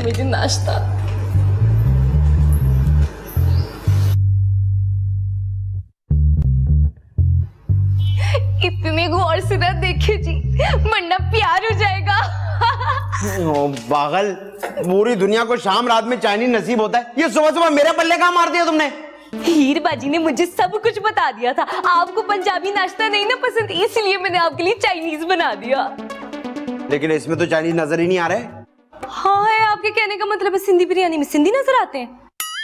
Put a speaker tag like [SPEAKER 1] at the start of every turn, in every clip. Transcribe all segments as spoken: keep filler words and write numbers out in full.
[SPEAKER 1] रूमी जी नाश्ता। इतने गौर से ना देखे जी, वरना प्यार हो जाएगा।
[SPEAKER 2] ओ पागल, पूरी दुनिया को शाम रात में चाइनीज नसीब होता है, ये सुबह सुबह मेरे पल्ले कहाँ मार दिया तुमने?
[SPEAKER 1] हीर बाजी ने मुझे सब कुछ बता दिया था। आपको पंजाबी नाश्ता नहीं ना पसंद, इसलिए मैंने आपके लिए चाइनीज बना दिया।
[SPEAKER 2] लेकिन इसमें तो चाइनीज नजर ही नहीं आ रहे।
[SPEAKER 1] हाँ है, आपके कहने का मतलब है सिंधी बिरयानी में सिंधी नजर आते हैं?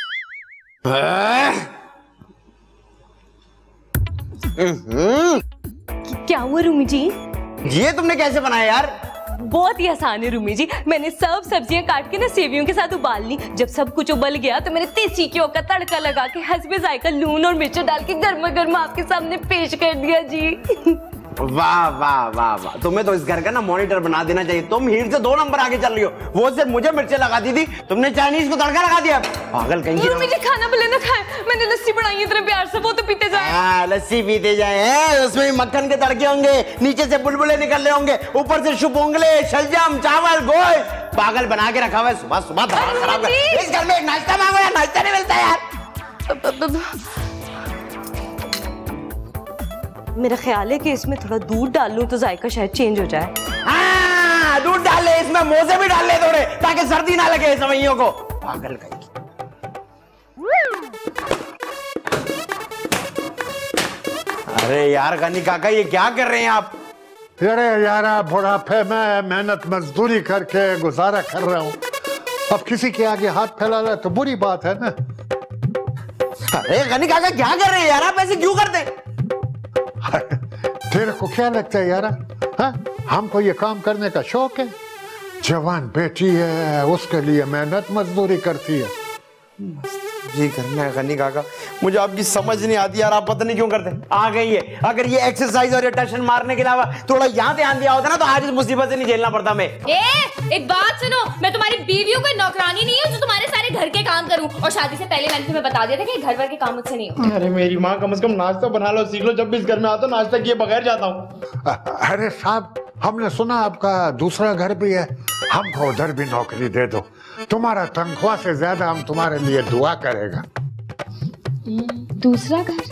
[SPEAKER 1] क्या हुआ रूमी जी?
[SPEAKER 2] ये तुमने कैसे बनाया यार?
[SPEAKER 1] बहुत ही आसान है रूमी जी। मैंने सब सब्जियां काट के ना सेवियों के साथ उबाल ली। जब सब कुछ उबल गया तो मैंने देसी घी का तड़का लगा के हस्बे जायका लून और मिर्च डाल के गर्मा गर्मा आपके सामने पेश कर दिया जी।
[SPEAKER 2] वाह वाह वाह वाह, तुम्हें तो इस घर का ना मॉनिटर बना देना चाहिए। तुम हीर से दो नंबर आगे चल रही हो, वो सिर्फ मुझे मिर्चें लगा दी थी, तुमने चाइनीज को तड़का लगा दिया। पागल कहीं की।
[SPEAKER 1] मुझे खाना भले ना खाए, मैंने लस्सी बनाई इतने प्यार से, वो तो पीते जाए।
[SPEAKER 2] हाँ, लस्सी पीते जाए, उसमें मक्खन के तड़के होंगे, नीचे से बुलबुले निकल रहे होंगे, ऊपर से शुपोंगले, शलजम, चावल, गोश्त। पागल बना के रखा हुआ है, सुबह सुबह खराब कर। इस घर में एक नाश्ता मांगो यार, नाश्ता नहीं मिलता यार।
[SPEAKER 1] मेरा ख्याल है कि इसमें थोड़ा दूध डाल लूं तो जायका शायद चेंज हो जाए।
[SPEAKER 2] हाँ, दूध डाल ले, इसमें मोजे भी डाल ले थोड़े, ताकि सर्दी ना लगे सवैयों को। पागल कहीं। अरे यार गनी काका, ये क्या कर रहे हैं आप?
[SPEAKER 3] अरे यार, बुढ़ापे में मेहनत मजदूरी करके गुजारा कर रहा हूँ, अब किसी के आगे हाथ फैला रहा तो बुरी बात है ना।
[SPEAKER 2] अरे गनी काका क्या कर रहे हैं यार, आप ऐसे क्यों करते?
[SPEAKER 3] तेरे को क्या लगता है यार, हाँ? हमको ये काम करने का शौक है। जवान बेटी है, उसके लिए मेहनत मजदूरी करती है।
[SPEAKER 2] जी करना है गनी काका, मुझे आपकी समझ नहीं आती यार, आप पता नहीं क्यों करते। आ गई है, अगर ये एक्सरसाइज और ये टशन मारने के अलावा थोड़ा यहाँ ध्यान दिया होता ना, तो आज इस मुसीबत से नहीं झेलना पड़ता मैं।
[SPEAKER 4] ए, एक बात सुनो, मैं तुम्हारी बीवियों को नौकरानी नहीं हूँ जो तुम्हारे सारे घर के काम करूँ। और शादी से पहले मैंने तुम्हें बता दिया था कि घर भर के काम मुझसे नहीं होते।
[SPEAKER 2] अरे मेरी माँ, कम से कम नाश्ता बना लो, सीख लो। जब भी इस घर में आता हूँ नाश्ता किए बगैर जाता हूँ।
[SPEAKER 3] अरे साहब, हमने सुना आपका दूसरा घर भी है, हमको उधर भी नौकरी दे दो। तुम्हारा तनख्वाह से ज्यादा हम तुम्हारे लिए दुआ करेगा।
[SPEAKER 4] दूसरा घर?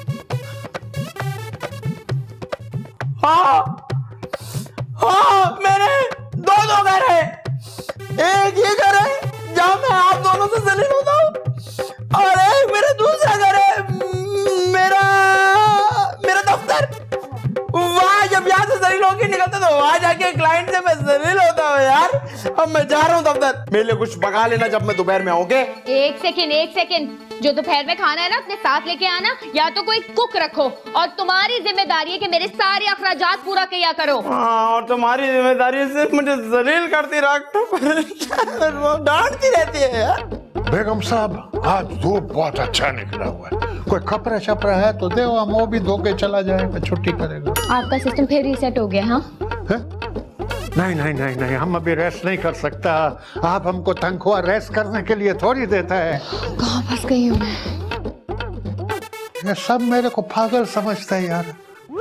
[SPEAKER 2] हाँ हाँ, मेरे दो दो घर है। एक ये घर है जहाँ मैं आप दोनों से जलील होता हूँ, और एक मेरा दूसरा घर है, मेरा मेरा दफ्तर। वहाँ जब यहाँ से जलील होके निकलते तो वहाँ जाके क्लाइंट से मैं जलील होता हूँ यार। अब मैं जा रहा हूँ दफ्तर, मेरे लिए कुछ पका लेना जब मैं दोपहर में आऊँगे।
[SPEAKER 4] एक सेकेंड एक सेकेंड, जो दोपहर में खाना है ना अपने साथ लेके आना, या तो कोई कुक रखो, और तुम्हारी जिम्मेदारी है कि मेरे सारे अखराजात पूरा किया करो।
[SPEAKER 2] हाँ, और तुम्हारी जिम्मेदारी सिर्फ मुझे जलील करती रखो, डांटती रहती है यार।
[SPEAKER 3] बेगम साहब, आज धूप बहुत अच्छा निकला हुआ है, कोई कपड़ा शपड़ा है तो दे, हम वो भी धो के चला जाएगा, छुट्टी करेगा।
[SPEAKER 4] आपका सिस्टम फिर रीसेट हो गया? हाँ
[SPEAKER 3] है? नहीं नहीं नहीं नहीं, हम अभी रेस्ट नहीं कर सकता। आप हमको तनख्वाह रेस्ट करने के लिए थोड़ी देता है।
[SPEAKER 4] कहाँ फंस गई हूँ मैं?
[SPEAKER 3] ये सब मेरे को पागल समझता है यार।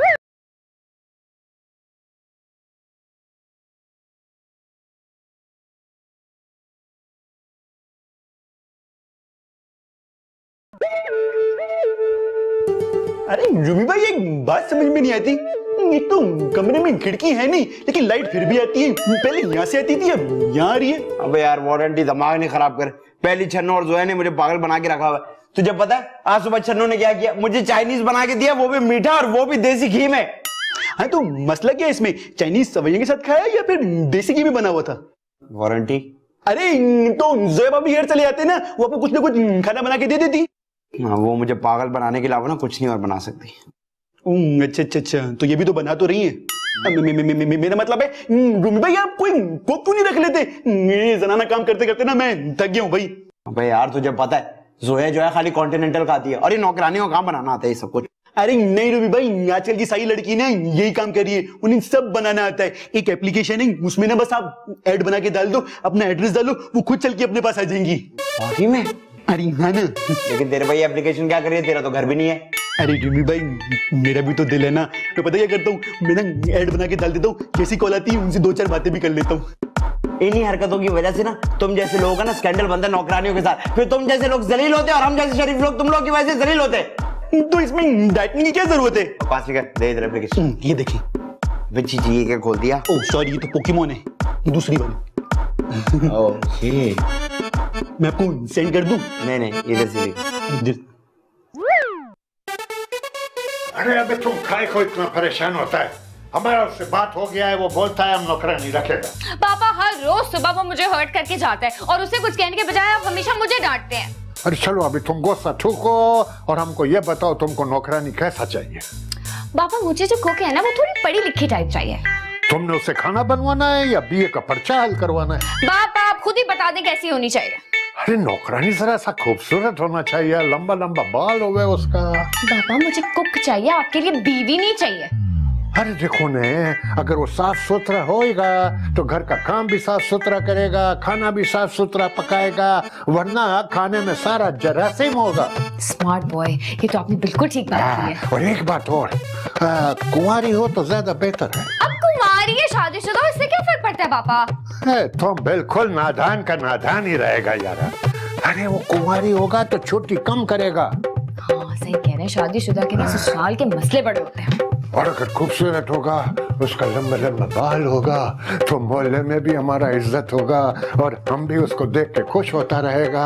[SPEAKER 5] अरे रूमी भाई, एक बात समझ में नहीं आती, एक तो कमरे में खिड़की है नहीं, लेकिन लाइट फिर भी आती है। पहले यहाँ से आती थी, अब यहाँ आ रही है।
[SPEAKER 2] अबे यार वारंटी दिमाग नहीं खराब कर। पहली छन्नो और जोया ने मुझे पागल बना के रखा हुआ है। तुझे पता है आज सुबह छन्नो ने क्या किया? मुझे चाइनीज बना के दिया, वो भी मीठा, और वो भी देसी घी में।
[SPEAKER 5] हाँ, तो मसला क्या है इसमें? चाइनीज सवैयों के साथ खाया या फिर देसी घी में बना हुआ था?
[SPEAKER 2] वारंटी?
[SPEAKER 5] अरे तो जोया भाभी घर चले जाते ना, वो आपको कुछ ना कुछ खाना बना के दे देती।
[SPEAKER 2] हाँ, वो मुझे पागल बनाने के अलावा ना कुछ नहीं और बना सकती।
[SPEAKER 5] अच्छा अच्छा अच्छा, तो ये भी तो बना तो रही है। मे, मे, मे, मे, मेरा मतलब है रूमी भाई, आप कोई कुक क्यों नहीं रख लेते? ये जनाना काम करते करते ना मैं थक गया हूँ भाई।
[SPEAKER 2] अबे यार तुझे पता है जोया जो है खाली कॉन्टिनेंटल खाती है, और ये नौकरानी को काम बनाना आता है सब कुछ।
[SPEAKER 5] अरे नहीं रूमी भाई, आजकल की सारी लड़की ना यही काम कर रही है, उन्हें सब बनाना आता है। एक एप्लीकेशन है, उसमें ना बस आप ऐड बना के डाल दो, अपना एड्रेस डालो, वो खुद चल के अपने पास आ जाएंगी।
[SPEAKER 2] बाकी में?
[SPEAKER 5] अरे हाँ ना।
[SPEAKER 2] लेकिन तेरे भाई एप्लीकेशन क्या कर रही है, तेरा तो घर भी नहीं है।
[SPEAKER 5] अरे रूमी भाई, मेरा भी तो दिल है ना, तो पता क्या करता हूँ मैं ना, ऐड बना के डाल देता हूँ, जैसी कॉल आती है उनसे दो चार बातें भी कर लेता हूँ।
[SPEAKER 2] इन्हीं हरकतों की वजह से ना तुम जैसे लोगों का ना स्कैंडल बनता है नौकरानियों के साथ, फिर तुम जैसे लोग जलील होते हैं और हम जैसे शरीफ लोग तुम लोग की वजह से जलील होते हैं।
[SPEAKER 5] तो इसमें डाइटिंग की क्या जरूरत है?
[SPEAKER 2] पांच मिनट दे इधर एप्लीकेशन।
[SPEAKER 5] ये देखिए
[SPEAKER 2] बच्ची जी, ये क्या खोल दिया?
[SPEAKER 5] ओह सॉरी, ये तो पोकेमोन है, ये दूसरी वाली।
[SPEAKER 2] ओके,
[SPEAKER 5] मैं आपको सेंड कर दूं?
[SPEAKER 2] नहीं नहीं, इधर से देख।
[SPEAKER 5] इधर।
[SPEAKER 3] अरे अबे तुम खाए को इतना परेशान होता है? हमारा उससे बात हो गया है, वो बोलता है हम नौकरानी रखेगा।
[SPEAKER 4] पापा हर रोज सुबह वो मुझे हर्ट करके जाता है और उसे कुछ कहने के बजाय आप हमेशा मुझे डांटते हैं।
[SPEAKER 3] अरे चलो अभी तुम गुस्सा ठूको और हमको ये बताओ तुमको नौकरानी कैसा चाहिए?
[SPEAKER 4] पापा मुझे जो कुक है ना वो थोड़ी पढ़ी लिखी टाइप चाहिए।
[SPEAKER 3] तुमने उसे खाना बनवाना है या बीए का पर्चा हल करवाना है?
[SPEAKER 4] पापा आप खुद ही बता दें कैसी होनी चाहिए।
[SPEAKER 3] अरे नौकरानी जरा सा खूबसूरत होना चाहिए, लंबा लंबा बाल होवे उसका।
[SPEAKER 4] पापा मुझे कुक चाहिए, आपके लिए बीवी नहीं चाहिए।
[SPEAKER 3] अरे देखो ने, अगर वो साफ सुथरा होएगा तो घर का काम भी साफ सुथरा करेगा, खाना भी साफ सुथरा पकाएगा, वरना खाने में सारा जरासीम होगा।
[SPEAKER 4] स्मार्ट बॉय, ये तो आपने बिल्कुल ठीक बात की है।
[SPEAKER 3] और एक बात और, आ, कुंवारी हो तो ज्यादा बेहतर है।
[SPEAKER 4] अब कुमारी है शादीशुदा, इससे क्या फर्क पड़ता है पापा?
[SPEAKER 3] है, तो बिल्कुल नादान का नादान ही रहेगा यार। अरे वो कुंवारी होगा तो छुट्टी कम करेगा।
[SPEAKER 4] हाँ सही कह रहे हैं, शादीशुदा के ना ससुराल के मसले बड़े होते हैं।
[SPEAKER 3] और अगर खूबसूरत होगा, उसका लंबा लंबा बाल होगा तो मोहल्ले में भी हमारा इज्जत होगा और हम भी उसको देख के खुश होता रहेगा।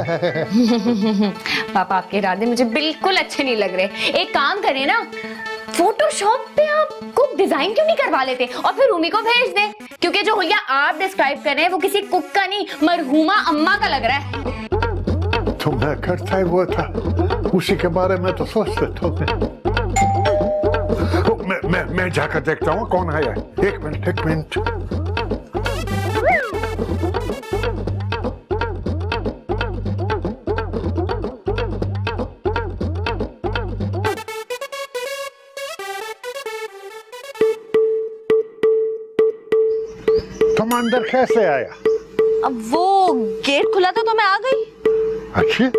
[SPEAKER 4] पापा आपके इरादे मुझे बिल्कुल अच्छे नहीं लग रहे। एक काम करें ना, फोटोशॉप पे आप कुक डिजाइन क्यों नहीं करवा लेते और फिर रूमी को भेज दे, क्योंकि जो हुलिया आप डिस्क्राइब कर रहे हैं वो किसी कुक का नहीं, मरहूमा अम्मा का लग रहा है।
[SPEAKER 3] तो मैं करता ही वो था, उसी के बारे में तो सोचते थे। मैं मैं मैं जाकर देखता हूँ कौन आया है। एक मिनट एक मिनट। तुम अंदर कैसे आया?
[SPEAKER 1] अब वो गेट खुला था तो मैं आ गई।
[SPEAKER 3] अच्छी।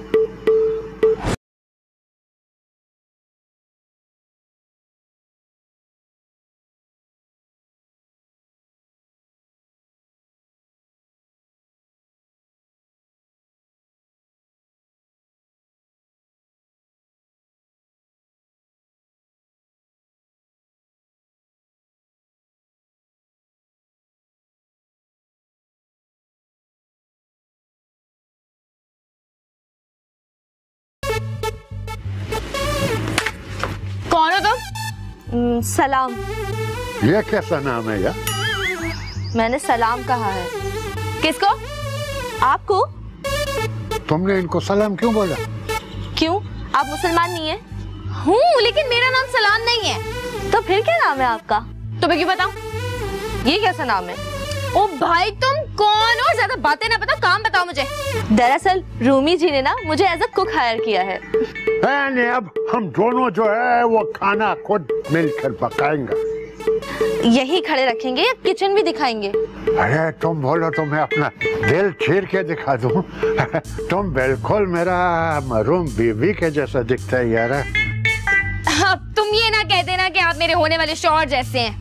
[SPEAKER 4] कौन हो तुम?
[SPEAKER 1] सलाम।
[SPEAKER 3] ये कैसा नाम है यार?
[SPEAKER 1] मैंने सलाम कहा है।
[SPEAKER 4] किसको?
[SPEAKER 1] आपको।
[SPEAKER 3] तुमने इनको सलाम क्यों बोला?
[SPEAKER 1] क्यों, आप मुसलमान नहीं है?
[SPEAKER 4] हूँ, लेकिन मेरा नाम सलाम नहीं है।
[SPEAKER 1] तो फिर क्या नाम है आपका?
[SPEAKER 4] तुम्हें क्यों बताऊं?
[SPEAKER 1] ये कैसा नाम है?
[SPEAKER 4] ओ भाई तुम कौन हो? ज्यादा बातें ना बताओ, काम बताओ मुझे।
[SPEAKER 1] दरअसल रूमी जी ने ना मुझे एज अ कुक हायर किया है।
[SPEAKER 3] नहीं, अब हम दोनों जो है वो खाना खुद मिलकर पकाएंगे।
[SPEAKER 1] यही खड़े रखेंगे या किचन भी दिखाएंगे?
[SPEAKER 3] अरे तुम बोलो तो मैं अपना दिल चीर के दिखा दूं। तुम बिल्कुल मेरा मरूम बीवी के जैसा दिखता है यार।
[SPEAKER 4] अब तुम ये ना कह देना कि आप मेरे होने वाले शौहर जैसे हैं।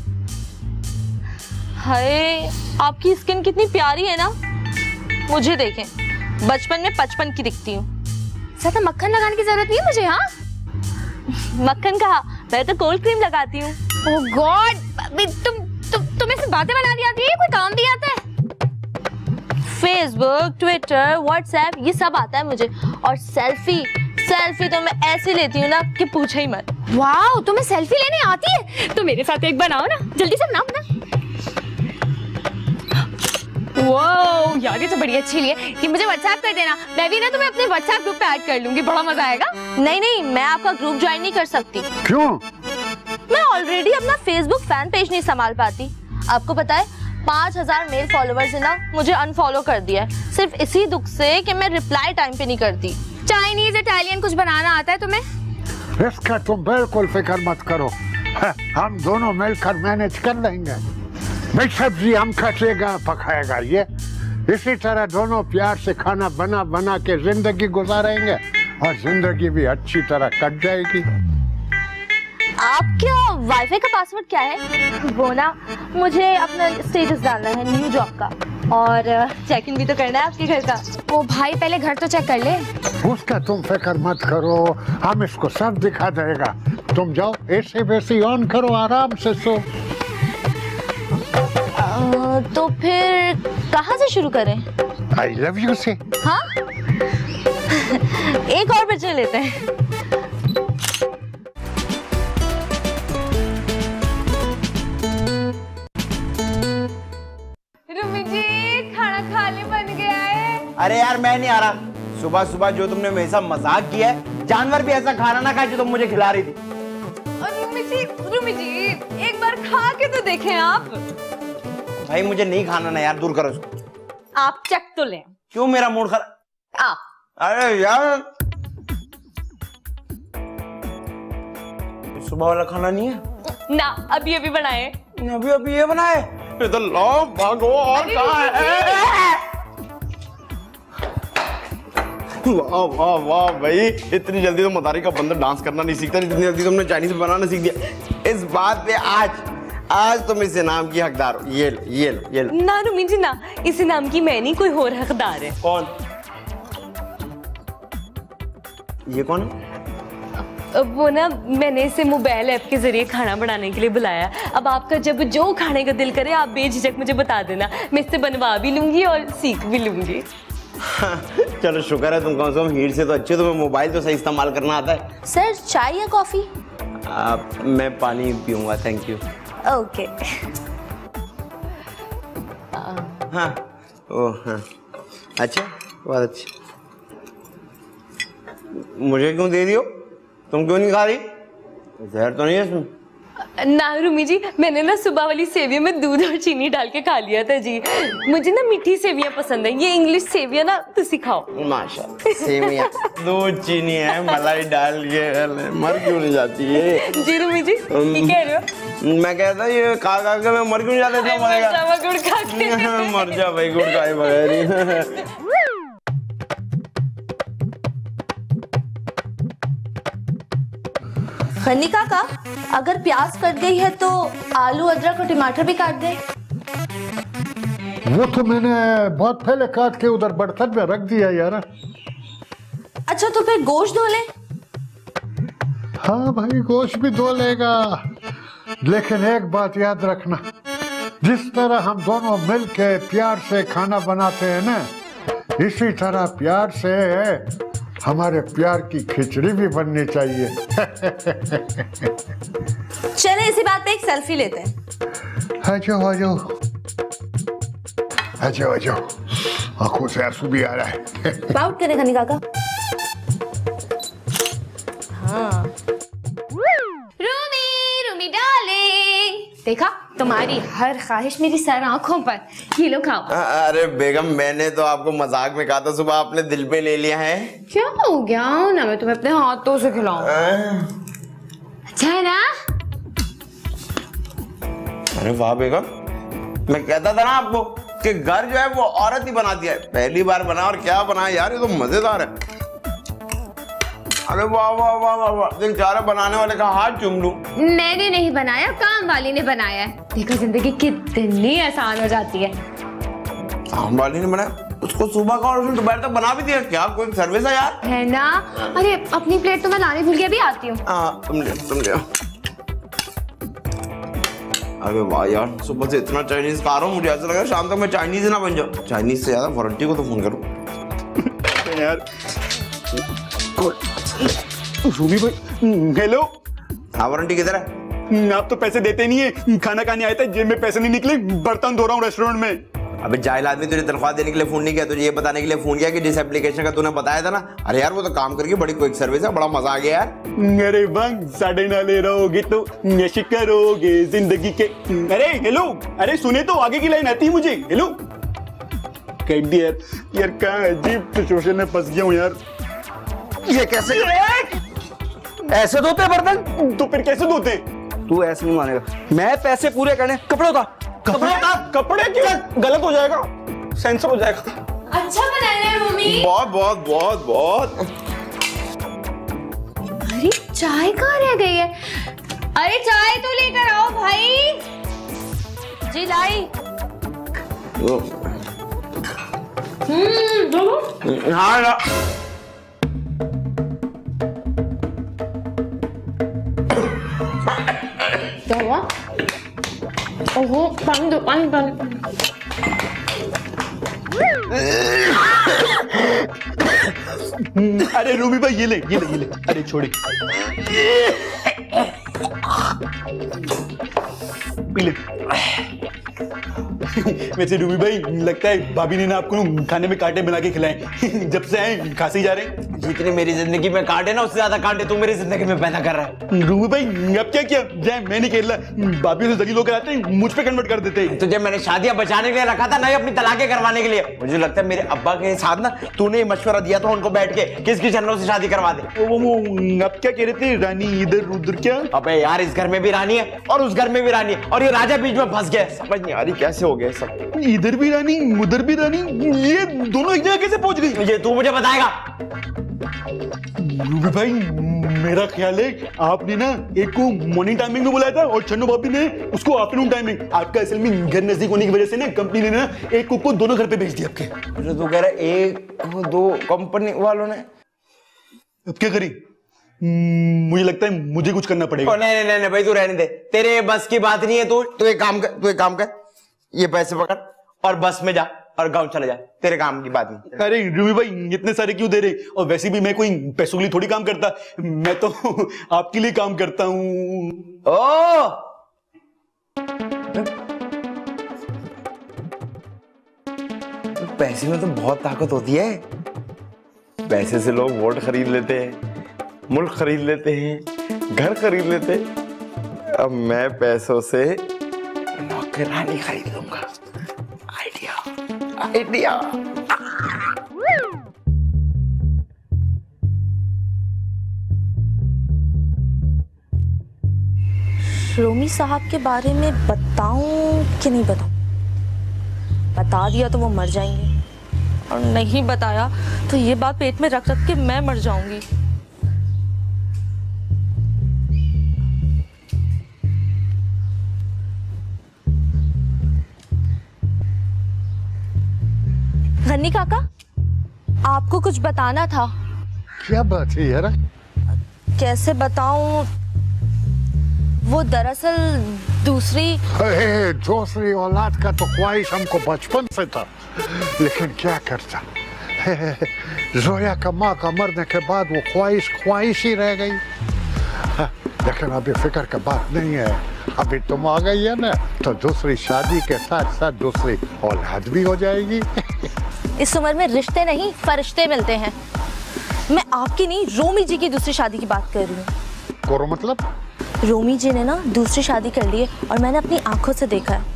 [SPEAKER 1] हाय, आपकी स्किन कितनी प्यारी है ना। मुझे देखें, बचपन में पचपन की दिखती हूँ।
[SPEAKER 4] ज्यादा मक्खन लगाने की जरूरत नहीं है मुझे। हाँ
[SPEAKER 1] मक्खन कहा, मैं तो कोल्ड क्रीम लगाती हूँ।
[SPEAKER 4] ओह गॉड, तुम तुम तुम्हें सिर्फ बातें बनानी आती है, कोई काम भी आता है?
[SPEAKER 1] फेसबुक, ट्विटर, व्हाट्सएप ये सब आता है मुझे। और सेल्फी सेल्फी तो मैं ऐसे लेती हूँ ना कि पूछो ही मत।
[SPEAKER 4] वाओ, तुम्हें सेल्फी लेने आती है? तो मेरे साथ एक बनाओ ना, जल्दी से बनाओ ना। वाओ यार, ये तो बड़ी अच्छी है। ये मुझे व्हाट्सएप कर देना, मैं भी ना तुम्हें अपने व्हाट्सएप ग्रुप पे ऐड कर लूंगी, बड़ा मजा आएगा।
[SPEAKER 1] नहीं नहीं, मैं आपका ग्रुप ज्वाइन नहीं कर सकती।
[SPEAKER 3] क्यों?
[SPEAKER 1] मैं ऑलरेडी अपना फेसबुक फैन पेज नहीं संभाल पाती। आपको पता है, पाँच हजार मेल फॉलोवर्स ने ना मुझे अनफॉलो कर दिया है, सिर्फ इसी दुख से कि मैं रिप्लाई टाइम पे नहीं करती।
[SPEAKER 4] चाइनीज इटालियन कुछ बनाना आता है तुम्हें?
[SPEAKER 3] इसका तुम बिल्कुल फिक्र मत करो, हम दोनों मिलकर मैनेज कर लेंगे। भाई सब्जी हम काटेगा पकाएगा ये, इसी तरह दोनों प्यार से खाना बना बना के जिंदगी गुजारेंगे और जिंदगी भी अच्छी तरह कट जाएगी।
[SPEAKER 6] आपका वाईफाई का पासवर्ड क्या है? वो ना मुझे अपना स्टेटस डालना है न्यू जॉब का और चेक इन भी तो करना है आपके घर का।
[SPEAKER 4] वो भाई पहले घर तो चेक कर ले।
[SPEAKER 3] उसका तुम फिक्र मत करो, हम इसको सब दिखा देगा। तुम जाओ एसी वेसी ऑन करो, आराम से सो।
[SPEAKER 6] आ, तो फिर कहाँ से शुरू करें?
[SPEAKER 3] आई लव यू से।
[SPEAKER 6] हाँ एक और पिक्चर लेते हैं।
[SPEAKER 1] रूमी जी खाना खाने बन गया है।
[SPEAKER 2] अरे यार मैं नहीं आ रहा। सुबह सुबह जो तुमने मेरे साथ मजाक किया है, जानवर भी ऐसा खाना ना खाए जो तुम मुझे खिला रही थी।
[SPEAKER 1] और रूमी जी रूमी जी एक बार खा के तो देखें आप।
[SPEAKER 2] भाई मुझे नहीं खाना ना यार, दूर करो इसको।
[SPEAKER 1] आप चेक तो लें।
[SPEAKER 2] क्यों मेरा मूड खराब?
[SPEAKER 1] आप
[SPEAKER 2] अरे यार सुबह वाला खाना नहीं है
[SPEAKER 1] ना, अभी अभी बनाए।
[SPEAKER 2] अभी अभी ये बनाए तो लो भागो। और कहाँ है? वाह वाह वाह भाई, इतनी जल्दी तो मदारी का बंदर डांस करना नहीं सीखता, इतनी जल्दी तुमने चाइनीज बनाना सीख दिया। इस बात पे आज आज तुम इस इनाम की हकदार हो। ये लो ये लो ये लो।
[SPEAKER 1] ना रूमी जी ना, इस इनाम की मैं नहीं, कोई और हकदार है।
[SPEAKER 2] कौन? ये कौन है?
[SPEAKER 1] अब वो ना मैंने इसे मोबाइल ऐप के जरिए खाना बनाने के लिए बुलाया। अब आपका जब जो खाने का दिल करे आप बेझिझक मुझे बता देना, मैं इससे बनवा भी लूंगी और सीख भी लूंगी।
[SPEAKER 2] चलो शुक्र है तुम कम से कम हीट से तो अच्छे, तुम्हें मोबाइल तो सही इस्तेमाल करना आता है।
[SPEAKER 6] सर चाय या कॉफी?
[SPEAKER 2] आ, मैं पानी पीऊंगा, थैंक यू।
[SPEAKER 6] ओके।
[SPEAKER 2] हाँ ओ हाँ अच्छा बहुत अच्छा। मुझे क्यों दे दियो? तुम क्यों नहीं खा रही? जहर तो नहीं है इसमें?
[SPEAKER 1] ना रूमी जी, मैंने ना सुबह वाली सेवियां में दूध और चीनी डाल के खा लिया था जी। मुझे ना मीठी सेवियां पसंद है, ये इंग्लिश सेवियां ना तुम सिखाओ।
[SPEAKER 2] माशाल्लाह सेवियां दूध चीनी है, मलाई डाल के मर क्यों नहीं जाती है?
[SPEAKER 1] जी रूमी जी ये कह रहे हो?
[SPEAKER 2] मैं कहता ये खा खा के मैं मर क्यों नहीं जाता? मरेगा
[SPEAKER 1] गुड़ खा के।
[SPEAKER 2] मर जा भाई गुड़ खाए बगैर।
[SPEAKER 6] खन्नी काका, अगर प्याज कट गई है तो आलू अदरक और टमाटर भी काट दे।
[SPEAKER 3] वो तो मैंने बहुत पहले काट के उधर बर्तन में रख दिया यार।
[SPEAKER 6] अच्छा तो फिर गोश्त धो ले।
[SPEAKER 3] हाँ भाई गोश्त भी धो लेगा, लेकिन एक बात याद रखना, जिस तरह हम दोनों मिलके प्यार से खाना बनाते हैं ना, इसी तरह प्यार से हमारे प्यार की खिचड़ी भी बननी चाहिए।
[SPEAKER 6] चले इसी बात पे एक सेल्फी लेते हैं।
[SPEAKER 3] आ जाओ आ जाओ आ जाओ आ जाओ, आंखों से आंसू भी आ रहा है।
[SPEAKER 6] पाउट करें खन्नी काका। हाँ
[SPEAKER 4] रूमी रूमी डार्लिंग, देखा तुम्हारी हर ख्वाहिश मेरी सर आंखों पर। ये लो खाओ।
[SPEAKER 2] अरे बेगम मैंने तो आपको मजाक में कहा था, सुबह आपने दिल पे ले लिया है।
[SPEAKER 4] क्या हो गया ना, मैं तुम्हें अपने हाथों से खिलाऊं। अच्छा है ना?
[SPEAKER 2] अरे वाह बेगम, मैं कहता था ना आपको कि घर जो है वो औरत ही बनाती है। पहली बार बना और क्या बना यार, ये तो मजेदार है। अरे वाह वाह वाह वाह वाह, दिल चाह रहा बनाने वाले का हाथ चूम लूं।
[SPEAKER 4] मैंने नहीं बनाया, काम वाली ने बनाया है। देखो जिंदगी कितनी आसान हो जाती है।
[SPEAKER 2] काम वाली ने बनाया? उसको सुबह का और दोपहर तक बना भी दिया? क्या कोई सर्विस है यार?
[SPEAKER 4] है ना? अरे अपनी प्लेट तो मैं लाने भूल के भी आती हूँ।
[SPEAKER 2] हाँ तुम ले तुम ले। अरे वाह यार, सुबह से इतना चाइनीज खा रहा हूँ, मुझे ऐसा लगा शाम तक मैं चाइनीज ना बन जाऊँ। चाइनीज से ज्यादा वारंटी को तो फोन करूँ यार।
[SPEAKER 5] रूमी भाई हेलो।
[SPEAKER 2] हाँ वारंटी किधर है?
[SPEAKER 5] आप तो पैसे देते नहीं है, खाना खाने आया था, जेब में पैसे नहीं निकले, बर्तन धो रहा हूँ रेस्टोरेंट में।
[SPEAKER 2] अबे जाहिल आदमी, तुझे तनख्वाह देने के लिए फोन नहीं किया, तुझे ये बताने के लिए फोन किया कि जिस एप्लीकेशन का तूने बताया था ना, अरे यार वो तो काम करके बड़ी क्विक सर्विस है, बड़ा मजा आ गया यार।
[SPEAKER 5] अरे बंग साढ़े नाले रहोगे तो नशे करोगे जिंदगी के। अरे हेलो, अरे सुने तो आगे की लाइन आती है मुझे। हेलो कह दिया यार, यार कहाँ अजीब सिचुएशन में फंस गया हूँ यार।
[SPEAKER 2] ये कैसे ऐसे धोते बर्तन?
[SPEAKER 5] तो फिर कैसे धोते?
[SPEAKER 2] तू ऐसे नहीं मानेगा, मैं पैसे पूरे करने कपड़ों का
[SPEAKER 5] कपड़े का कपड़े क्यों? गलत हो जाएगा, सेंसर हो जाएगा।
[SPEAKER 4] अच्छा बनाया मम्मी।
[SPEAKER 2] बहुत बहुत बहुत बहुत।
[SPEAKER 4] अरे चाय कहाँ रह गई है? अरे चाय तो लेकर आओ भाई।
[SPEAKER 6] जी लाई।
[SPEAKER 4] हम्म
[SPEAKER 2] हाँ
[SPEAKER 4] क्या हुआ? ओहो पानी दो, पानी पानी।
[SPEAKER 5] अरे रूबी भाई ये ले ये ले ये ले, अरे छोड़े पी ले। वैसे रूबी भाई लगता है भाभी ने ना आपको खाने में कांटे बना के खिलाए। जब से आए खांसी जा रहे।
[SPEAKER 2] जितनी मेरी जिंदगी में कांटे ना उससे ज्यादा कांटे तू मेरी जिंदगी में पैदा कर रहा है।
[SPEAKER 5] रूबी भाई अब क्या किया जाए, मैं नहीं खेल रहा, भाभी से दलील होकर आते हैं मुझ पे कन्वर्ट कर देते हैं।
[SPEAKER 2] तुझे मैंने शादियां बचाने के लिए रखा था, नहीं अपनी तलाकें करवाने के लिए। मुझे लगता है मेरे अब्बा के साथ ना तूने मशवरा दिया था उनको बैठ के किसकी जन्नों से शादी करवा दे।
[SPEAKER 5] वो वो अब क्या कह रहे थे, रानी इधर उधर क्या?
[SPEAKER 2] अबे यार इस घर में भी रानी है और उस घर में भी रानी है और ये राजा बीच में फंस गया। समझ नहीं आ रही कैसे हो गया सब।
[SPEAKER 5] इधर भी रानी उधर भी रानी, ये दोनों एक जगह कैसे पहुंच गई?
[SPEAKER 2] ये तू मुझे बताएगा।
[SPEAKER 5] रूबी भाई मेरा ख्याल है आपने ना एक को मॉर्निंग टाइमिंग में बुलाया था और छन्नू भाभी ने उसको आफ्टरनून टाइमिंग। आपका असल में घर नजदीक होने की वजह से ना कंपनी ने ना एक कुक को दोनों घर पे भेज दिया आपके।
[SPEAKER 2] तो तू कह रहा एक दो कंपनी वालों ने
[SPEAKER 5] अब क्या करी? मुझे लगता है मुझे कुछ करना पड़ेगा।
[SPEAKER 2] नहीं नहीं नहीं भाई तू रहने दे, तेरे बस की बात नहीं है। तू तू एक काम कर, तू एक काम कर, ये पैसे पकड़ और बस में जा और गांव चले जा, तेरे काम की बात नहीं।
[SPEAKER 5] अरे रूबी भाई इतने सारे क्यों दे रहे? और वैसे भी मैं कोई पैसों के लिए थोड़ी काम करता, मैं तो आपके लिए काम करता हूँ।
[SPEAKER 2] ओ पैसे में तो बहुत ताकत होती है। पैसे से लोग वोट खरीद लेते हैं, मुल्क खरीद लेते हैं, घर खरीद लेते हैं। अब मैं पैसों से नौकरानी खरीद लूंगा। Idea idea.
[SPEAKER 6] रोमी साहब के बारे में बताऊं कि नहीं बताऊं? बता दिया तो वो मर जाएंगे और नहीं बताया तो ये बात पेट में रख रख के मैं मर जाऊंगी। गन्नी काका आपको कुछ बताना था।
[SPEAKER 3] क्या बात है यार?
[SPEAKER 6] कैसे बताऊं, वो दरअसल दूसरी
[SPEAKER 3] ए, दूसरी औलाद का तो ख्वाहिश हमको बचपन से था, लेकिन क्या करता। जोया का माँ का मरने के बाद वो ख्वाहिश ख्वाहिश ही रह गई। लेकिन अभी फिक्र का बात नहीं है, अभी तुम आ गई है ना तो दूसरी शादी के साथ साथ दूसरी औलाद भी हो जाएगी।
[SPEAKER 6] इस उम्र में रिश्ते नहीं फरिश्ते मिलते हैं। मैं आपकी नहीं रोमी जी की दूसरी शादी की बात कर रही हूँ।
[SPEAKER 3] करो मतलब?
[SPEAKER 6] रोमी जी ने ना दूसरी शादी कर ली है और मैंने अपनी आंखों से देखा है।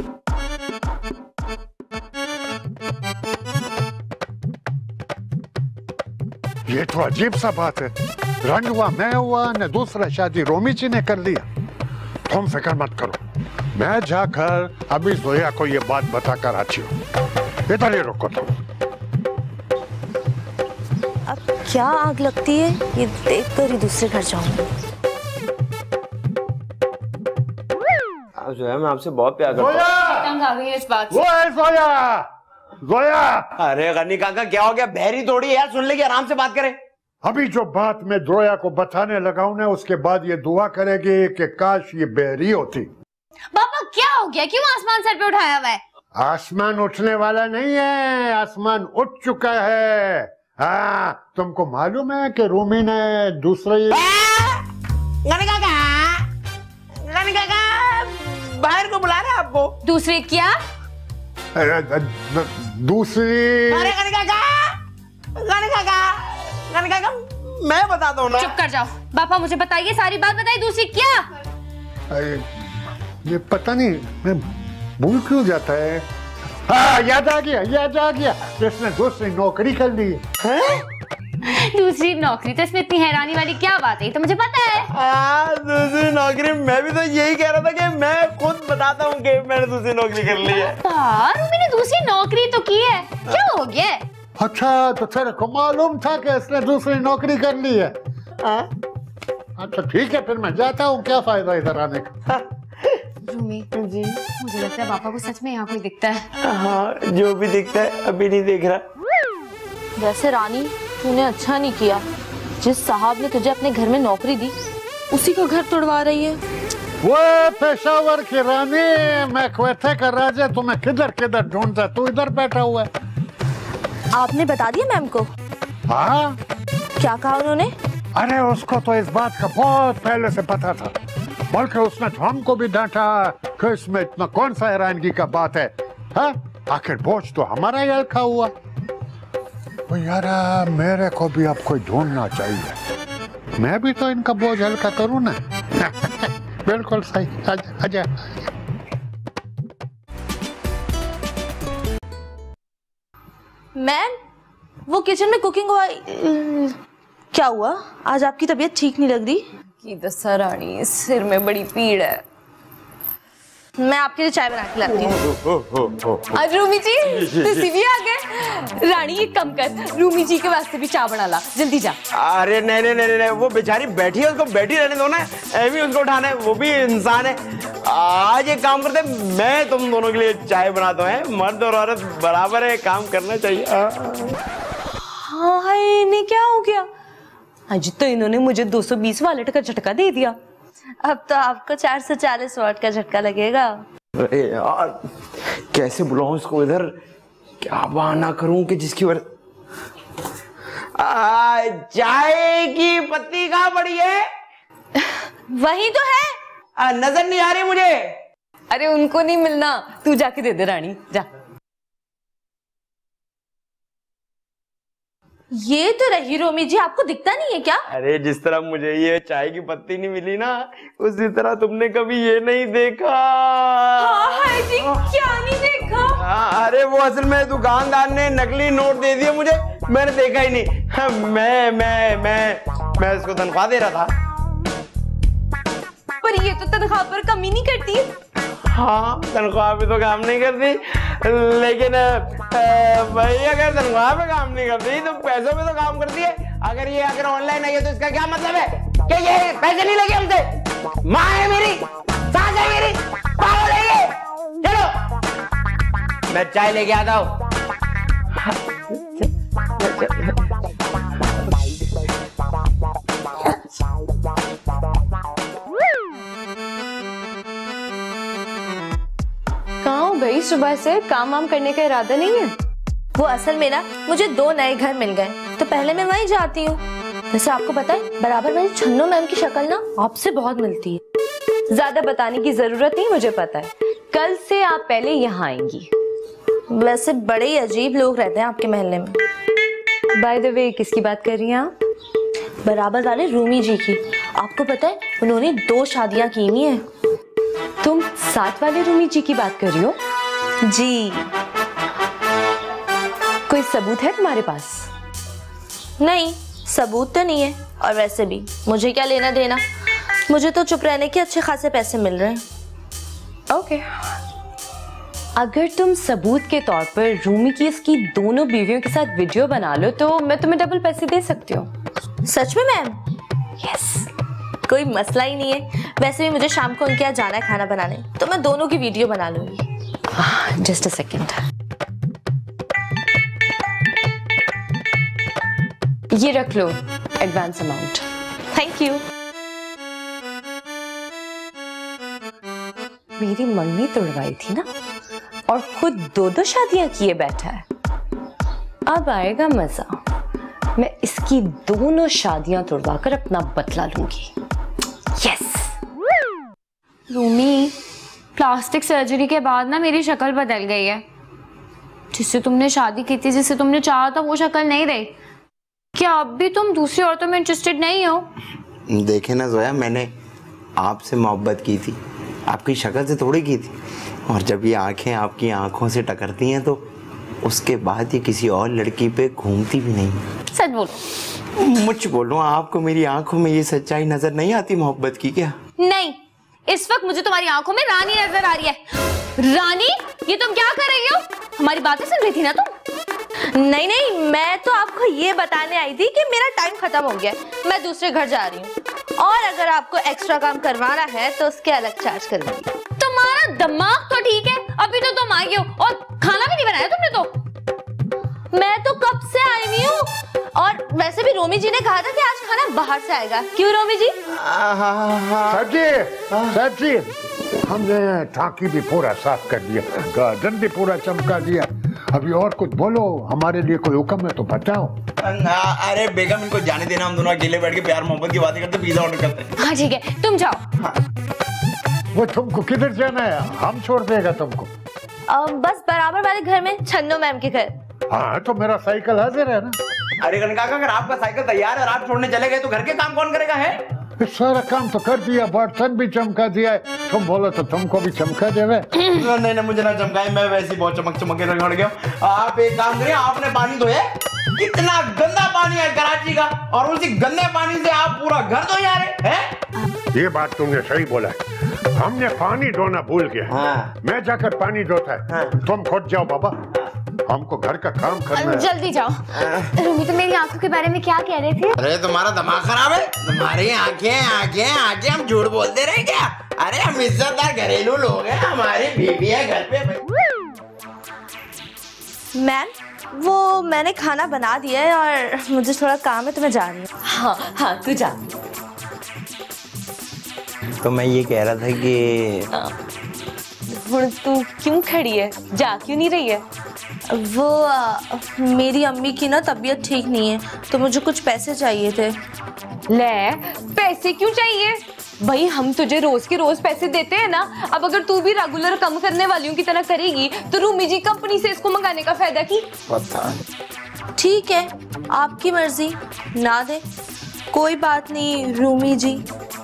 [SPEAKER 3] ये तो अजीब सा बात है। रंग हुआ मैं हुआ न दूसरा शादी रोमी जी ने कर लिया। तुम फिक्र मत करो, मैं जाकर अभी जोया को ये बात बताकर आती हूँ। इधर ही रुको तुम।
[SPEAKER 6] अब क्या आग लगती है ये देखकर ही दूसरे घर जाऊंगी।
[SPEAKER 2] जो है मैं आपसे बहुत प्यार करता
[SPEAKER 3] जोया!
[SPEAKER 4] तंग आ गई है इस बात से।
[SPEAKER 3] वो है जोया! जोया!
[SPEAKER 2] अरे गन्नी काका क्या हो गया? बहरी थोड़ी है यार, सुन ले कि आराम से बात करें।
[SPEAKER 3] अभी जो बात मैं जोया को बताने लगा हूं ना, उसके बाद ये दुआ करेगी कि काश ये बहरी होती।
[SPEAKER 4] पापा क्या हो गया? क्यों आसमान सर पे उठाया हुआ है?
[SPEAKER 3] आसमान उठने वाला नहीं है, आसमान उठ चुका है। हाँ, तुमको मालूम है कि रूमी ने दूसरे
[SPEAKER 2] गन्नी काका, गन्नी काका बाहर को बुला रहे हैं आपको।
[SPEAKER 4] दूसरी क्या?
[SPEAKER 3] दूसरी
[SPEAKER 2] अरे गन्नी काका, गन्नी काका, गन्नी काका मैं बताता हूँ ना।
[SPEAKER 4] चुप कर जाओ पापा, मुझे बताइए, सारी बात बताइए। दूसरी क्या?
[SPEAKER 3] अरे, ये पता नहीं मैं भूल क्यों जाता है। हाँ याद आ गया, याद आ गया, इसने दूसरी नौकरी कर ली है।
[SPEAKER 4] दूसरी नौकरी? तो इसमें इतनी हैरानी वाली क्या बात है? तो मुझे पता है।
[SPEAKER 2] आ, दूसरी नौकरी? मैं भी तो यही कह रहा था कि मैं खुद बताता हूँ कि मैंने दूसरी नौकरी कर ली है।
[SPEAKER 4] रूमी ने दूसरी नौकरी तो की है, क्या हो गया?
[SPEAKER 3] अच्छा तो तेरे को मालूम था कि इसने दूसरी नौकरी कर ली है? अच्छा ठीक है, फिर मैं जाता हूँ, क्या फायदा इधर आने का।
[SPEAKER 4] रूमी जी, मुझे लगता है पापा को सच में यहाँ कोई दिखता है।
[SPEAKER 2] हाँ, जो भी दिखता है अभी नहीं देख रहा।
[SPEAKER 6] वैसे रानी, तूने अच्छा नहीं किया। जिस साहब ने तुझे अपने घर में नौकरी दी, उसी का घर तोड़वा रही है।
[SPEAKER 3] वो पेशावर की रानी, मैं क्वेथे का राजा, तुम्हें किधर किधर ढूंढता, तू इधर बैठा हुआ है।
[SPEAKER 6] आपने बता दिया मैम को?
[SPEAKER 3] हाँ।
[SPEAKER 6] क्या कहा उन्होंने?
[SPEAKER 3] अरे उसको तो इस बात का बहुत पहले से पता था, बल्कि उसने तो हमको भी डांटा कि इसमें इतना कौन सा हैरानगी का बात है। हाँ, आखिर बोझ तो हमारा ही हल्का हुआ। तो यार मेरे को भी अब कोई ढूंढना चाहिए, मैं भी तो इनका बोझ हल्का करूँ ना। बिल्कुल सही, आजा आजा।
[SPEAKER 6] मैम, वो किचन में कुकिंग हुआ। क्या हुआ? आज आपकी तबीयत ठीक नहीं लग रही।
[SPEAKER 1] की दसा रानी, सिर में बड़ी पीड़ है।
[SPEAKER 6] मैं आपके लिए चाय बना के लाती हूँ।
[SPEAKER 1] आज रूमी जी तुसी भी आ गए। रानी एक कम कर, रूमी जी के वास्ते भी चाय बना ला, जल्दी जा।
[SPEAKER 2] अरे नहीं नहीं नहीं नहीं, वो बेचारी बैठी है, उसको बैठी रहने दो ना, ऐवी उसको उठाना है, वो भी इंसान है। आज एक काम करते, मैं तुम दोनों के लिए चाय बनाता हूँ। मर्द और औरत बराबर है, काम करना चाहिए।
[SPEAKER 1] हाँ हाय, इन्हें क्या हो गया? आज तो इन्होंने मुझे दो सौ बीस वालेट का झटका दे दिया।
[SPEAKER 6] अब तो आपको चार सौ चालीस वाट का झटका लगेगा।
[SPEAKER 2] अरे यार, कैसे बुलाऊं इसको इधर, क्या बहाना करूं कि जिसकी वजह। चाय की पत्ती कहाँ पड़ी है?
[SPEAKER 6] वही तो है।
[SPEAKER 2] आ, नजर नहीं आ रही मुझे।
[SPEAKER 1] अरे उनको नहीं मिलना, तू जाके दे दे रानी, जा।
[SPEAKER 6] ये तो रही रोमी जी, आपको दिखता नहीं है क्या?
[SPEAKER 2] अरे जिस तरह मुझे ये चाय की पत्ती नहीं मिली ना, उसी तरह तुमने कभी ये नहीं देखा।
[SPEAKER 1] हाँ हाय जी, क्या नहीं देखा?
[SPEAKER 2] हाँ, अरे वो असल में दुकानदार ने नकली नोट दे दिए मुझे, मैंने देखा ही नहीं। हाँ, मैं मैं मैं मैं इसको तनख्वाह दे रहा था।
[SPEAKER 1] पर ये तो तनख्वाह पर कमी नहीं करती।
[SPEAKER 2] हाँ, तनख्वाह पे तो काम नहीं करती, लेकिन भाई अगर तनख्वाह पे काम नहीं करती तो पैसों पे तो काम करती है। अगर ये अगर ऑनलाइन है तो इसका क्या मतलब है कि ये पैसे नहीं लगे हमसे? माँ है मेरी, सास है मेरी, पागल है ये। चलो मैं चाय लेके आता हूँ।
[SPEAKER 1] कहाँ हो गई सुबह से? काम वाम करने का इरादा नहीं है?
[SPEAKER 6] वो असल में ना मुझे दो नए घर मिल गए, तो पहले मैं वहीं जाती हूँ। वैसे आपको पता है, बराबर मेरी छन्नो मैम की शक्ल ना आपसे बहुत मिलती है।
[SPEAKER 1] ज्यादा बताने की जरूरत नहीं, मुझे पता है। कल से आप पहले यहाँ आएंगी।
[SPEAKER 6] वैसे बड़े ही अजीब लोग रहते हैं आपके मोहल्ले में।
[SPEAKER 1] बाय द वे, किसकी बात कर रही हैं आप?
[SPEAKER 6] बराबर वाले रूमी जी की। आपको पता है उन्होंने दो शादियां की हुई हैं।
[SPEAKER 1] तुम साथ वाले रूमी जी की बात कर रही हो?
[SPEAKER 6] जी।
[SPEAKER 1] कोई सबूत है तुम्हारे पास?
[SPEAKER 6] नहीं, सबूत तो नहीं है, और वैसे भी मुझे क्या लेना देना, मुझे तो चुप रहने के अच्छे खासे पैसे मिल रहे हैं।
[SPEAKER 1] ओके, अगर तुम सबूत के तौर पर रूमी की इसकी दोनों बीवियों के साथ वीडियो बना लो तो मैं तुम्हें डबल पैसे दे सकती हूँ।
[SPEAKER 6] सच में मैम?
[SPEAKER 1] यस,
[SPEAKER 6] कोई मसला ही नहीं है। वैसे भी मुझे शाम को उनके यहाँ जाना है खाना बनाने, तो मैं दोनों की वीडियो बना लूंगी।
[SPEAKER 1] जस्ट अ सेकेंड, ये रख लो एडवांस अमाउंट।
[SPEAKER 6] Thank you.
[SPEAKER 1] मेरी मंगनी तोड़वाई थी ना, और खुद दो दो शादियां किए बैठा है। अब आएगा मजा, मैं इसकी दोनों शादियां तोड़वाकर अपना बदला लूंगी। यस।
[SPEAKER 4] रूमी, प्लास्टिक सर्जरी के बाद ना मेरी शक्ल बदल गई है। जिससे तुमने शादी की थी, जिससे तुमने चाहा था, वो शक्ल नहीं रही। क्या अब भी तुम दूसरी औरतों में इंटरेस्टेड नहीं हो?
[SPEAKER 2] देखे ना जोया, मैंने आपसे मोहब्बत की थी, आपकी शक्ल से थोड़ी की थी। और जब ये आंखें आपकी आंखों से टकरती हैं तो उसके बाद ये किसी और लड़की पे घूमती भी नहीं।
[SPEAKER 4] सच बोलो।
[SPEAKER 2] मुझ बोलो, आपको मेरी आंखों में ये सच्चाई नजर नहीं आती मोहब्बत की क्या?
[SPEAKER 4] नहीं, इस वक्त मुझे तुम्हारी आंखों में रानी नजर आ रही है। रानी, ये तुम क्या कर रही हो? हमारी बातें सुन रही थी ना तुम?
[SPEAKER 6] नहीं नहीं, मैं तो आपको ये बताने आई थी कि मेरा टाइम खत्म हो गया, मैं दूसरे घर जा रही हूँ। और अगर आपको एक्स्ट्रा काम करवाना है तो उसके अलग चार्ज करवाइए।
[SPEAKER 4] तुम्हारा दिमाग तो ठीक है, अभी तो तुम आई हो और खाना भी नहीं बनाया तुमने तो।
[SPEAKER 6] मैं तो कब से आई हुई हूँ, और वैसे भी रोमी जी ने कहा था कि आज खाना बाहर से आएगा। क्यों रोमी जी?
[SPEAKER 3] साहब जी, साहब जी, हमने टांकी भी पूरा साफ कर दिया, गार्डन भी पूरा चमका दिया। अभी और कुछ बोलो, हमारे लिए कोई हुक्म है तो बताओ।
[SPEAKER 2] अरे बेगम, इनको जाने देना, हम दोनों अकेले बैठ के प्यार मोहब्बत की बातें करते, पिज्जा ऑर्डर करते हैं।
[SPEAKER 4] हाँ ठीक है, तुम जाओ।
[SPEAKER 2] हाँ।
[SPEAKER 3] वो तुमको किधर जाना है? हम छोड़ देगा तुमको।
[SPEAKER 6] आ, बस बराबर वाले घर में, छन्नो मैम के घर।
[SPEAKER 3] हाँ तो मेरा साइकिल हाजिर है ना।
[SPEAKER 2] अरे काका, अगर आपका साइकिल तैयार है और आप छोड़ने चले गए तो घर के काम कौन करेगा? है
[SPEAKER 3] सारा काम तो कर दिया, बर्तन भी चमका दिया है, तुम बोलो तो तुमको भी चमका देवे।
[SPEAKER 2] नहीं नहीं, मुझे ना चमकाए, मैं वैसे ही बहुत चमक चमक के रगड़ गया। आप एक काम करिए, आपने पानी धोया, कितना गंदा पानी है कराची का, और उसी गंदे पानी से आप पूरा घर धो जा रहे हैं।
[SPEAKER 3] ये बात तुमने सही बोला है, हमने पानी धोना भूल गया।
[SPEAKER 2] हाँ।
[SPEAKER 3] मैं जाकर पानी धोता है। हाँ। तुम खुद जाओ बाबा, हमको घर का काम करना है।
[SPEAKER 4] जल्दी जाओ। रूमी तो मेरी आंखों के बारे में क्या कह रहे थे?
[SPEAKER 2] अरे तुम्हारा दिमाग खराब है, तुम्हारी आंखें आंखें आंखें, हम झूठ बोलते रहे क्या? अरे हम इज्जतदार घरेलू लोग हैं, हमारी बीबी है घर पे।
[SPEAKER 6] मैम, वो मैंने खाना बना दिया है और मुझे थोड़ा काम है तो मैं जा रही हूँ।
[SPEAKER 1] हाँ हाँ तू जा।
[SPEAKER 2] तो मैं ये कह रहा था कि
[SPEAKER 1] हुण तू क्यों खड़ी है, जा क्यों नहीं रही है?
[SPEAKER 6] वो आ, मेरी अम्मी की ना तबीयत ठीक नहीं है, तो मुझे कुछ पैसे चाहिए थे।
[SPEAKER 1] ले, पैसे क्यों चाहिए भाई? हम तुझे रोज के रोज पैसे देते हैं ना। अब अगर तू भी रेगुलर कम करने वालियों की तरह करेगी तो रूमी जी कंपनी से इसको मंगाने का फायदा की?
[SPEAKER 2] पता
[SPEAKER 6] ठीक है, आपकी मर्जी, ना दे कोई बात नहीं रूमी जी।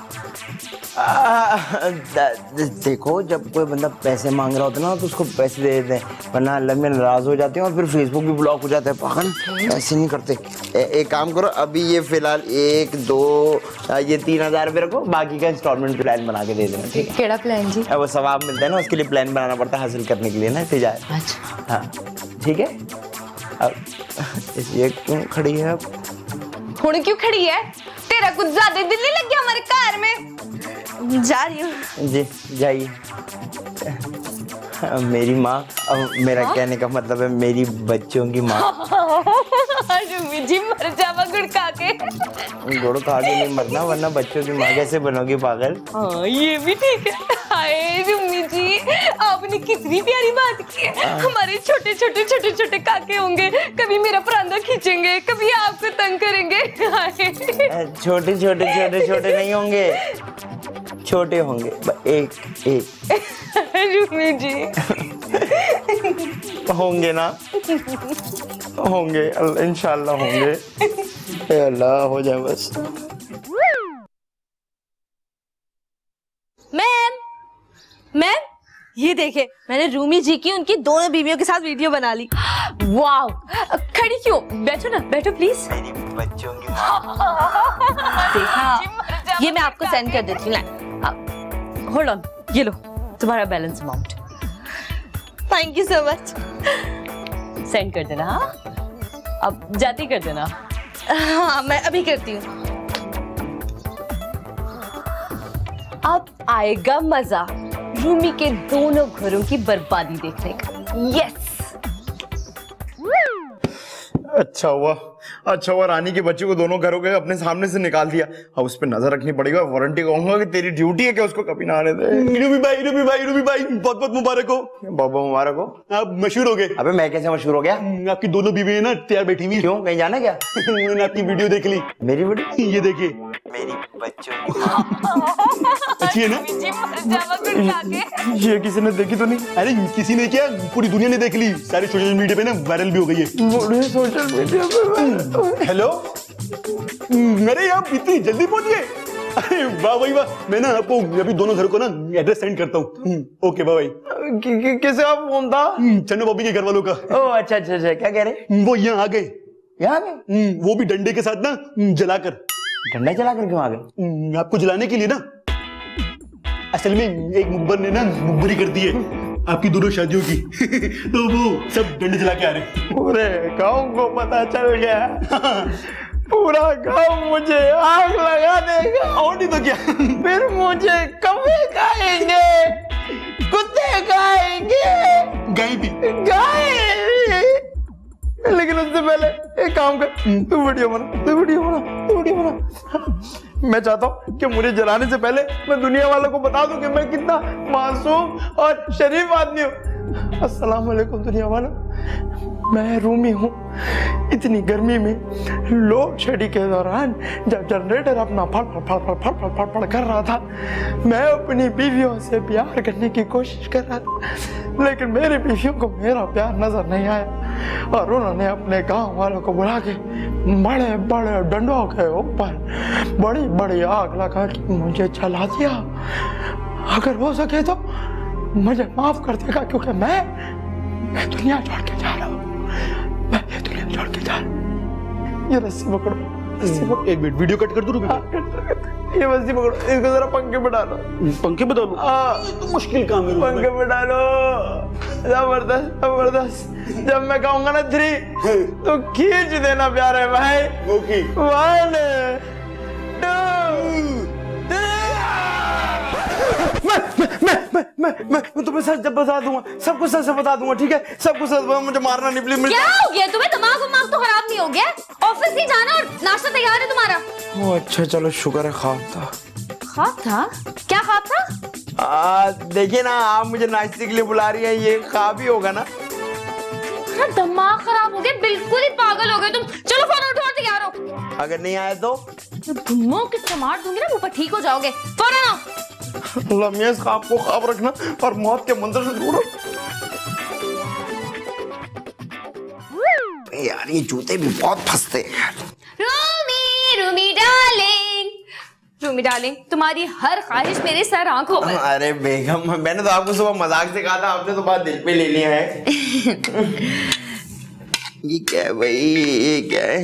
[SPEAKER 2] आ, देखो, जब कोई बंदा पैसे मांग रहा होता है ना तो उसको पैसे दे देते हैं, वरना अलग में नाराज हो जाते हैं और फिर फेसबुक भी ब्लॉक हो जाता है। पागल, ऐसे नहीं करते। ए, एक काम करो, अभी ये फिलहाल एक दो ये तीन हजार रुपये रखो, बाकी का इंस्टॉलमेंट प्लान बना के दे देना, ठीक है?
[SPEAKER 1] केड़ा प्लान जी?
[SPEAKER 2] वो सवाब मिलता है ना, उसके लिए प्लान बनाना पड़ता है हासिल करने के लिए ना, तिजारत।
[SPEAKER 1] अच्छा
[SPEAKER 2] हाँ ठीक है। अब ये क्यों खड़ी है? अब
[SPEAKER 1] हुण क्यों खड़ी है? तेरा कुछ ज्यादा दिल नहीं लग गया हमारे कार में?
[SPEAKER 6] जा रही हूँ।
[SPEAKER 2] जी जाइए। मेरी माँ, अब मेरा हाँ? कहने का मतलब है मेरी बच्चों की माँ।
[SPEAKER 1] रूमी जी मर जावा गुड़ खा के।
[SPEAKER 2] गुड़ खा के नहीं मरना, वरना बच्चों की माँ कैसे बनोगी पागल?
[SPEAKER 1] हाँ ये भी ठीक है। हाय रूमी जी, आपने कितनी प्यारी बात की है। हमारे छोटे छोटे छोटे छोटे काके होंगे, कभी मेरा परांदा खींचेंगे, कभी आपको तंग करेंगे।
[SPEAKER 2] छोटे छोटे छोटे छोटे नहीं होंगे, छोटे होंगे, एक एक।
[SPEAKER 1] रूमी जी
[SPEAKER 2] होंगे ना? होंगे, इंशाल्लाह होंगे। अल्लाह हो जाए बस।
[SPEAKER 6] मैम, मैम ये देखे, मैंने रूमी जी की उनकी दोनों बीवियों के साथ वीडियो बना ली।
[SPEAKER 1] वाओ, खड़ी क्यों? बैठो ना, बैठो प्लीज।
[SPEAKER 2] मेरी बच्चों की
[SPEAKER 6] देखा, ये मैं आपको सेंड कर देती हूँ।
[SPEAKER 1] होल्ड ऑन, ये लो तुम्हारा balance amount.
[SPEAKER 6] Thank you so much.
[SPEAKER 1] Send कर देना। हाँ अब जाती कर देना।
[SPEAKER 6] हाँ मैं अभी करती हूँ।
[SPEAKER 1] अब आएगा मजा रूमी के दोनों घरों की बर्बादी देखने का। यस।
[SPEAKER 5] अच्छा हुआ, अच्छा हुआ रानी के बच्चे को दोनों घरों के अपने सामने से निकाल दिया। अब उस पर नजर रखनी पड़ेगा। वारंटी कहूंगा कि तेरी ड्यूटी है कि उसको कभी ना आने दे। रूबी भाई, रूबी भाई, रूबी भाई, बहुत बहुत मुबारक हो।
[SPEAKER 2] बहुत बहुत मुबारक हो।
[SPEAKER 5] आप मशहूर हो गए।
[SPEAKER 2] अबे मैं कैसे मशहूर हो गया?
[SPEAKER 5] आपकी दोनों बीवी है ना तैयार बैठी हुई।
[SPEAKER 2] क्यों, कहीं जाना क्या?
[SPEAKER 5] मैंने आपकी वीडियो देख ली।
[SPEAKER 2] मेरी वीडियो?
[SPEAKER 5] ये देखिए,
[SPEAKER 2] मेरी बच्चों
[SPEAKER 5] अच्छी है ना? ये किसी ने देखी तो नहीं? अरे किसी ने क्या, पूरी दुनिया ने देख ली। सारे सोशल मीडिया पे ना वायरल भी हो गई है।
[SPEAKER 2] सोशल मीडिया पे?
[SPEAKER 5] हेलो, अरे आप इतनी जल्दी पहुंच गए? अरे वाह भाई वाह। मैं ना आपको अभी दोनों घर को ना एड्रेस सेंड करता हूँ। Okay bye bye.
[SPEAKER 2] कैसे आप फोन था?
[SPEAKER 5] चन्नो बॉबी के घर वालों का।
[SPEAKER 2] ओह अच्छा अच्छा अच्छा, क्या कह रहे?
[SPEAKER 5] वो यहाँ आ गए।
[SPEAKER 2] यहाँ आ गए?
[SPEAKER 5] वो भी डंडे के साथ ना जलाकर।
[SPEAKER 2] डंडा जलाकर क्यों आ गए?
[SPEAKER 5] आपको जलाने के लिए ना। असल में एक मुखबर ने ना मुखबरी कर दी है आपकी दोनों शादियों की। तो वो सब डंडे जला के आ रहे।
[SPEAKER 2] पूरे गांव को पता चल गया। पूरा गांव मुझे आग लगा देगा।
[SPEAKER 5] और नहीं तो क्या।
[SPEAKER 2] फिर मुझे कौवे खाएंगे, कुत्ते खाएंगे,
[SPEAKER 5] गाय भी।
[SPEAKER 2] गाय। लेकिन उससे पहले एक काम कर, तू वीडियो बना, तू वीडियो बना, तू वीडियो बना। मैं चाहता हूँ कि मुझे जलाने से पहले मैं दुनिया वालों को बता दूं कि मैं कितना मासूम और शरीफ आदमी हूँ। अस्सलाम वालेकुम दुनिया वालों, मैं रूमी हूँ। इतनी गर्मी में लोड शेडिंग के दौरान जब जनरेटर अपना फड़ फड़ फड़ फड़ फड़ फड़ फड़ फड़ कर रहा था, मैं अपनी बीवियों से प्यार करने की कोशिश कर रहा था, लेकिन मेरी बीवियों को मेरा प्यार नजर नहीं आया और उन्होंने अपने गांव वालों को बुला के बड़े बड़े डंडों के ऊपर बड़ी बड़ी आग लगा के मुझे जला दिया। अगर हो सके तो मुझे माफ कर देगा, क्योंकि मैं मैं दुनिया छोड़ के जा रहा हूँ, मैं ये दुनिया छोड़ के जा रहा हूँ। ये रस्सी पकड़ो, रस्सी पकड़ो।
[SPEAKER 5] एक मिनट वीडियो कट कर दूं।
[SPEAKER 2] ये रस्सी पकड़ो, इसको जरा पंखे पे डालो।
[SPEAKER 5] पंखे पे डालो?
[SPEAKER 2] हाँ,
[SPEAKER 5] मुश्किल काम है।
[SPEAKER 2] पंखे पे डालो। जबरदस्त जबरदस्त। जब मैं कहूँगा ना थ्री तो खींच देना प्यारे भाई।
[SPEAKER 5] ओके।
[SPEAKER 2] वन टू मैं मैं मैं मैं मैं मैं तुम्हें सच बता दूंगा, सब कुछ सच से बता दूंगा, ठीक है? सब कुछ सच बता, मुझे मारना नहीं प्लीज।
[SPEAKER 4] क्या हो गया तुम्हें? दिमाग दिमाग तो खराब नहीं हो गया? ऑफिस नहीं जाना और नाश्ता तैयार है तुम्हारा?
[SPEAKER 2] ओ अच्छा, चलो शुक्र है, ख्वाब था।
[SPEAKER 4] ख्वाब था? क्या ख्वाब था?
[SPEAKER 2] आ, देखिए ना, आप मुझे नाश्ते के लिए बुला रही हैं, ये ख्वाब ही होगा ना?
[SPEAKER 4] दिमाग खराब हो गया, बिल्कुल ही पागल हो गए तुम। चलो फोन उठो और तैयार हो।
[SPEAKER 2] अगर नहीं आए तो
[SPEAKER 4] धुम्मों की मार दूंगी ना, मुंह पर ठीक हो जाओगे। फोन आओ।
[SPEAKER 2] लम्हे इस ख्वाब को ख्वाब रखना और मौत के मंदिर से जोड़ो। यार ये जूते भी बहुत फंसते हैं।
[SPEAKER 4] रूमी रूमी डार्लिंग, रूमी डार्लिंग, तुम्हारी हर ख्वाहिश मेरे सर आंखों पर।
[SPEAKER 2] अरे बेगम, मैंने तो आपको सुबह मजाक से कहा था, आपने तो बात दिल पे ले लिया है। ये क्या है भाई, ये क्या है?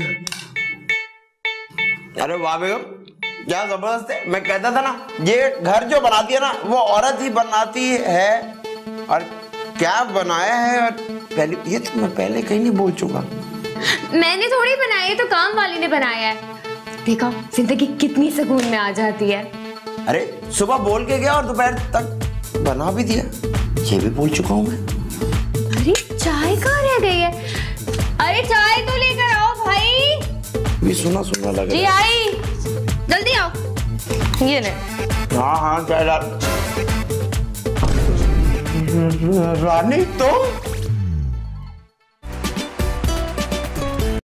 [SPEAKER 2] अरे वाह बेगम, क्या जबरदस्त है। मैं कहता था ना, ये घर जो बनाती है ना वो औरत ही बनाती है, और क्या बनाया है। और पहले ये तो मैं पहले कहीं नहीं बोल चुका।
[SPEAKER 4] मैंने थोड़ी बनाई है, तो काम वाली ने बनाया है। देखा, जिंदगी कितनी सुकून में आ जाती है।
[SPEAKER 2] अरे सुबह बोल के गया और दोपहर तक बना भी दिया, ये भी बोल चुका हूँ मैं।
[SPEAKER 4] अरे चाय कहाँ रह गई है? अरे चाय तो लेकर आओ भाई।
[SPEAKER 2] भी सुना सुना लग
[SPEAKER 4] जी
[SPEAKER 2] रहा है।
[SPEAKER 4] आई, जल्दी आओ। ये ले।
[SPEAKER 2] हाँ हाँ चाय डाल। रानी तो